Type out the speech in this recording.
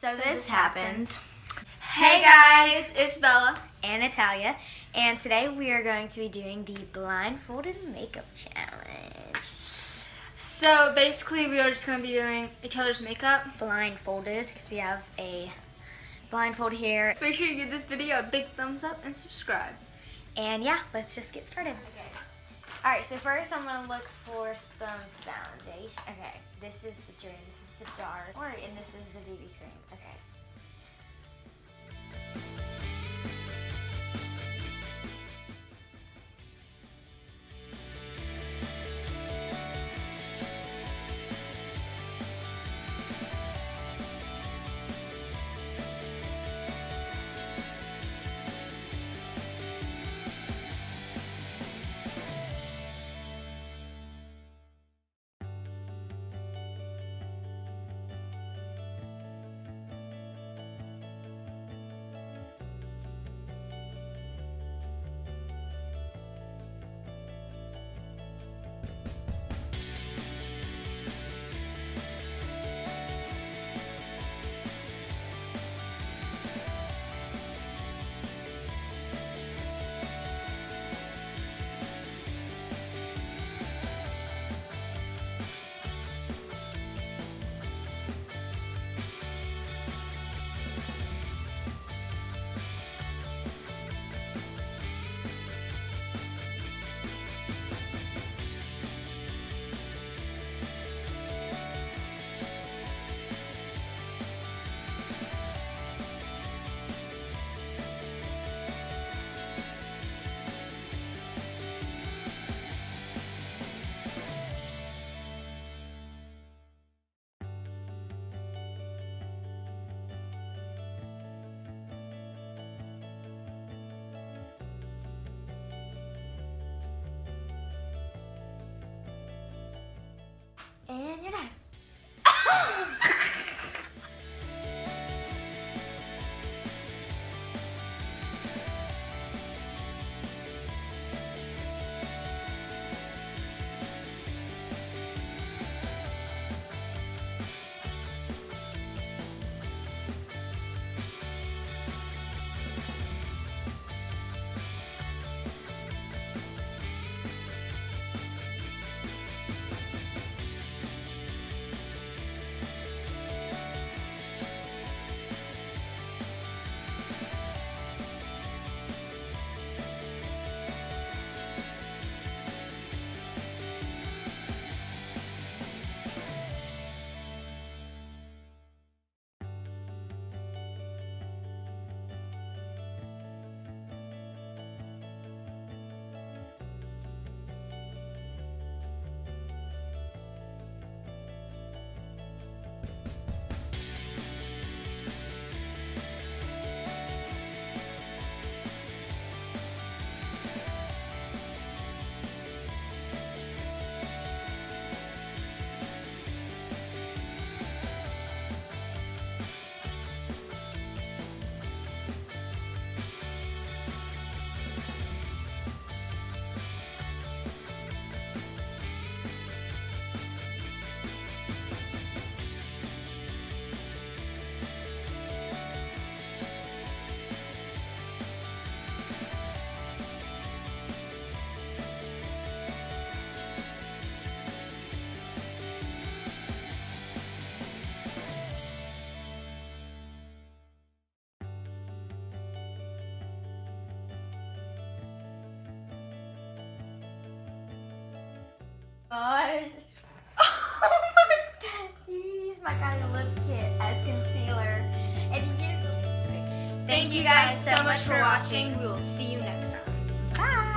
So this happened. Hey guys, it's Bella and Natalia, and today we are going to be doing the blindfolded makeup challenge. So basically we are just going to be doing each other's makeup. Blindfolded, because we have a blindfold here. Make sure you give this video a big thumbs up and subscribe. And yeah, let's just get started. Okay. Alright, so first I'm going to look for some foundation. Okay, so this is the dream, this is the dark, and this is the BB cream. Okay. And you're done. Gosh. Oh my god. You used my kind of lip kit as concealer. And you used. Thank you guys so much for watching. We will see you next time. Bye.